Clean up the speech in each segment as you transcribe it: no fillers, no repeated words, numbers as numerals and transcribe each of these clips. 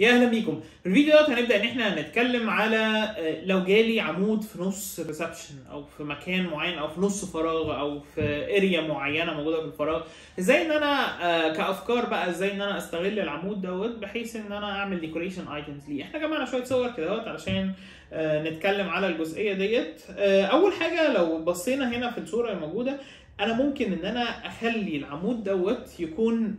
يا اهلا بيكم. في الفيديو ده هنبدا ان احنا نتكلم على لو جالي عمود في نص ريسبشن او في مكان معين او في نص فراغ او في اريا معينه موجوده في الفراغ، ازاي ان انا كافكار بقى ازاي ان انا استغل العمود دوت بحيث ان انا اعمل ديكوريشن ايتمز ليه. احنا جمعنا شويه صور كده علشان نتكلم على الجزئيه ديت. اول حاجه لو بصينا هنا في الصوره الموجوده، انا ممكن ان انا اخلي العمود دوت يكون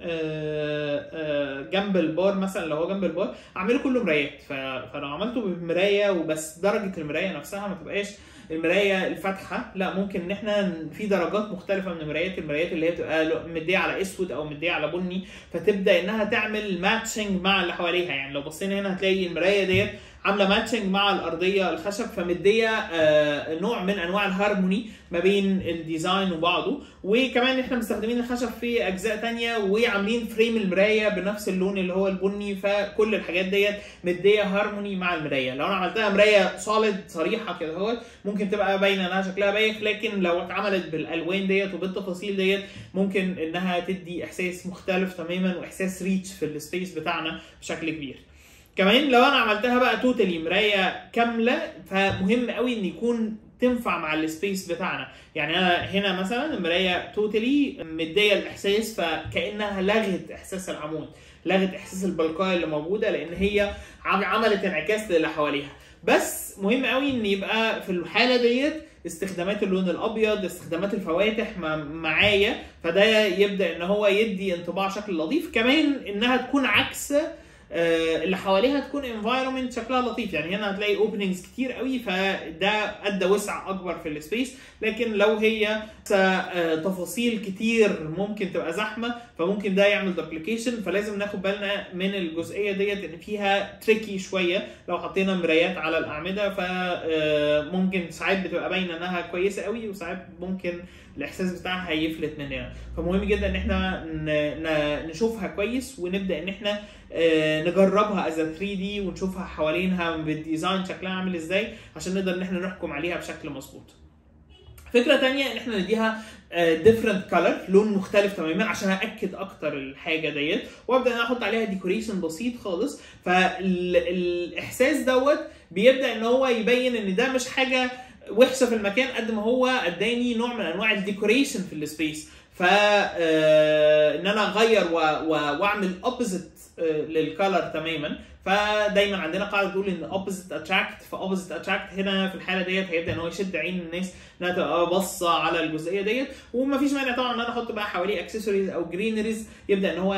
جنب البار. مثلا لو هو جنب البار اعمله كله مرايات، فلو عملته بمرايه وبس درجه المرايه نفسها ما تبقاش المرايه الفاتحه، لا ممكن ان احنا في درجات مختلفه من المرايات اللي هي بتبقى مديه على اسود او مديه على بني، فتبدا انها تعمل ماتشنج مع اللي حواليها. يعني لو بصينا هنا هتلاقي المرايه ديت عامله ماتشنج مع الارضيه الخشب، فمديه نوع من انواع الهارموني ما بين الديزاين وبعضه. وكمان احنا مستخدمين الخشب في اجزاء ثانيه وعاملين فريم المرايه بنفس اللون اللي هو البني، فكل الحاجات ديت مديه هارموني مع المرايه. لو انا عملتها مرايه سوليد صريحه كده ممكن تبقى باينه انها شكلها بايخ، لكن لو اتعملت بالالوان ديت وبالتفاصيل ديت ممكن انها تدي احساس مختلف تماما واحساس ريتش في السبيس بتاعنا بشكل كبير. كمان لو انا عملتها بقى توتالي مرايه كامله، فمهم قوي ان يكون تنفع مع السبيس بتاعنا. يعني انا هنا مثلا المرايه توتالي مديه الاحساس، فكانها لغت احساس العمود، لغت احساس البلقايه اللي موجوده، لان هي عملت انعكاس للي حواليها. بس مهم قوي ان يبقى في الحاله ديت استخدامات اللون الابيض، استخدامات الفواتح معايا، فده يبدا ان هو يدي انطباع شكل لطيف. كمان انها تكون عكس اللي حواليها، تكون انفايرمنت شكلها لطيف. يعني هنا هتلاقي اوبننجز كتير قوي، فده ادى وسع اكبر في السبيس. لكن لو هي تفاصيل كتير ممكن تبقى زحمه، فممكن ده يعمل دوبليكيشن. فلازم ناخد بالنا من الجزئيه ديت ان فيها تريكي شويه. لو حطينا مرايات على الاعمده فممكن ساعات بتبقى باينه انها كويسه قوي، وساعات ممكن الاحساس بتاعها هيفلت مننا. فمهم جدا ان احنا نشوفها كويس، ونبدا ان احنا نجربها از 3 دي ونشوفها حوالينها بالديزاين شكلها عامل ازاي، عشان نقدر ان احنا نحكم عليها بشكل مظبوط. فكره ثانيه ان احنا نديها ديفرنت كلر، لون مختلف تماما، عشان ااكد اكتر الحاجه ديت، وابدا ان احط عليها ديكوريشن بسيط خالص. فالاحساس دوت بيبدا ان هو يبين ان ده مش حاجه وحشه في المكان قد ما هو اداني نوع من انواع الديكوريشن في السبيس. ان انا اغير واعمل اوبوزيت للكالر تماما. فدايما عندنا قاعده بتقول ان اوبوزيت اتراكت، فاوبوزيت اتراكت هنا في الحاله ديت هيبدا ان هو يشد عين الناس انها تبقى باصه على الجزئيه ديت. ومفيش مانع طبعا ان انا احط بقى حواليه اكسسوارز او جرينريز يبدا ان هو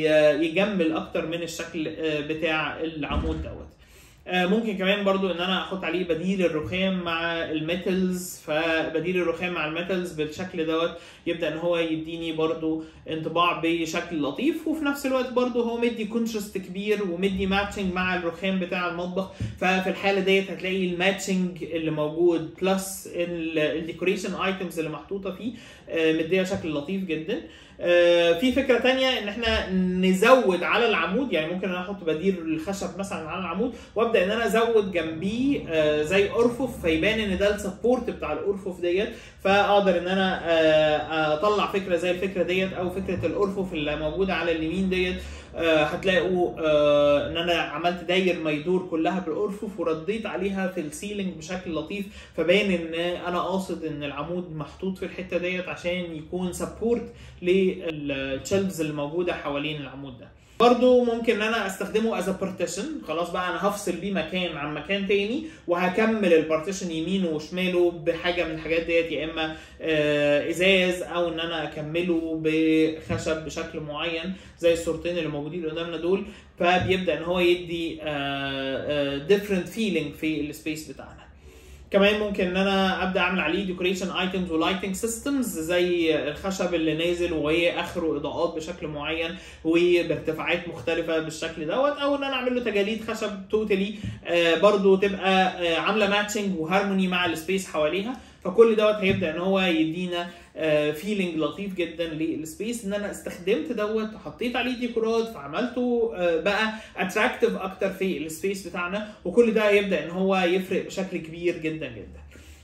يجمل اكتر من الشكل بتاع العمود دوت. ممكن كمان برضو ان انا احط عليه بديل الرخام مع الميتالز، فبديل الرخام مع الميتالز بالشكل دوت يبدا ان هو يديني برضو انطباع بشكل لطيف، وفي نفس الوقت برضو هو مدي كونتراست كبير ومدي ماتشنج مع الرخام بتاع المطبخ. ففي الحاله ديت هتلاقي الماتشنج اللي موجود بلس الديكوريشن ايتمز اللي محطوطه فيه مديه شكل لطيف جدا. في فكره ثانيه ان احنا نزود على العمود. يعني ممكن انا احط بديل الخشب مثلا على العمود، وابدا ان انا ازود جنبيه زي ارفف، فيبان ان ده السبورت بتاع الارفف ديت. فاقدر ان انا اطلع فكره زي الفكره ديت، او فكره الارفف اللي موجوده على اليمين ديت. هتلاقوا ان انا عملت داير ما يدور كلها بالارفف ورديت عليها في السيلينج بشكل لطيف، فباين ان انا قاصد ان العمود محطوط في الحته ديت عشان يكون سبورت للشيلفز اللي موجوده حوالين العمود ده. برضو ممكن ان انا استخدمه از بارتيشن. خلاص بقى انا هفصل بيه مكان عن مكان تاني، وهكمل البارتيشن يمينه وشماله بحاجه من الحاجات ديت، يا اما ازاز او ان انا اكمله بخشب بشكل معين زي الصورتين اللي موجودين قدامنا دول. فبيبدا ان هو يدي ديفرنت فيلينج في السبيس بتاعنا. كمان ممكن ان انا ابدا اعمل عليه ديكوريشن ايتمز ولايتنج سيستمز، زي الخشب اللي نازل وهي اخره اضاءات بشكل معين وبارتفاعات مختلفه بالشكل دوت، او ان انا اعمل له تجاليد خشب توتالي برضو تبقى عامله ماتشنج وهارموني مع السبيس حواليها. فكل دوت هيبدا ان هو يدينا فيلينج لطيف جدا للسبيس، ان انا استخدمت دوت وحطيت عليه ديكورات فعملته بقى اتراكتيف اكتر في السبيس بتاعنا. وكل ده هيبدا ان هو يفرق بشكل كبير جدا جدا.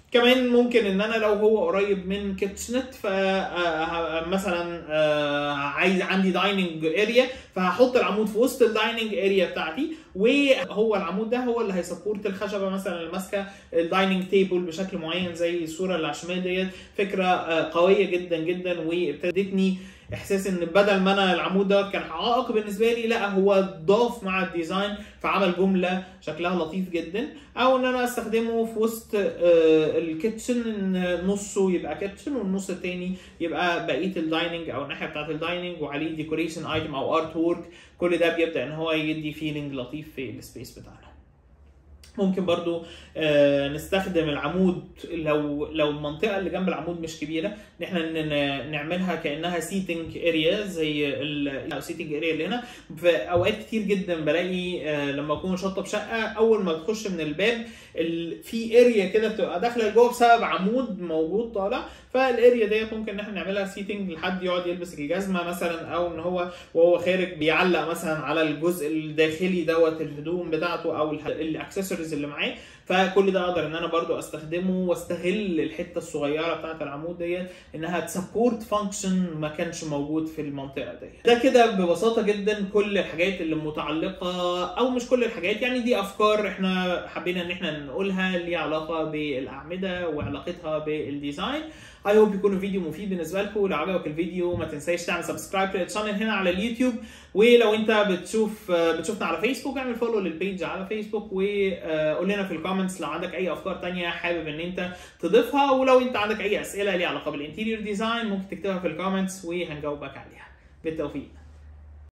كمان ممكن ان انا لو هو قريب من كيتشنت فمثلا عايز عندي دايننج اريا، فهحط العمود في وسط الدايننج اريا بتاعتي، وهو العمود ده هو اللي هيسبورت الخشبه مثلا اللي ماسكه الدايننج تيبل بشكل معين زي الصوره اللي على الشمال ديت. فكره قويه جدا جدا، وابتدتني احساس ان بدل ما انا العمود ده كان عائق بالنسبه لي، لا هو ضاف مع الديزاين فعمل جمله شكلها لطيف جدا. او ان انا استخدمه في وسط الكيتشن، ان نصه يبقى كيتشن والنص التاني يبقى بقيه الدايننج او الناحيه بتاعت الدايننج وعليه ديكوريشن ايتم او ارت وورك. كل ده بيبدا ان هو يدي فيلينج لطيف في السبيس بتاعنا. ممكن برضو نستخدم العمود لو المنطقه اللي جنب العمود مش كبيره، ان احنا نعملها كانها سيتنج اريا زي السيتنج اريا اللي هنا. في اوقات كتير جدا بلاقي لما اكون شاطب شقه، اول ما تخش من الباب في اريا كده بتبقى داخله لجوه بسبب عمود موجود طالع، فالاريا ديت ممكن ان احنا نعملها سيتنج لحد يقعد يلبس الجزمه مثلا، او ان هو وهو خارج بيعلق مثلا على الجزء الداخلي دوت الهدوم بتاعته او الاكسسوارز اللي معاه. فكل ده اقدر ان انا برضو استخدمه واستغل الحته الصغيره بتاعه العمود ديت انها تسبورت فانكشن ما كانش موجود في المنطقه ديت. ده كده ببساطه جدا كل الحاجات اللي متعلقه، او مش كل الحاجات يعني، دي افكار احنا حبينا ان احنا نقولها ليها علاقه بالاعمده وعلاقتها بالديزاين. I hope يكون الفيديو مفيد بالنسبه لكم. لو عجبك الفيديو ما تنساش تعمل سبسكرايب للشانل هنا على اليوتيوب، ولو انت بتشوفنا على فيسبوك اعمل فولو للبيج على فيسبوك، وقول لنا في الكومنتس لو عندك اي افكار تانية حابب ان انت تضيفها، ولو انت عندك اي اسئله ليها علاقه بالانتيريور ديزاين ممكن تكتبها في الكومنتس وهنجاوبك عليها. بالتوفيق.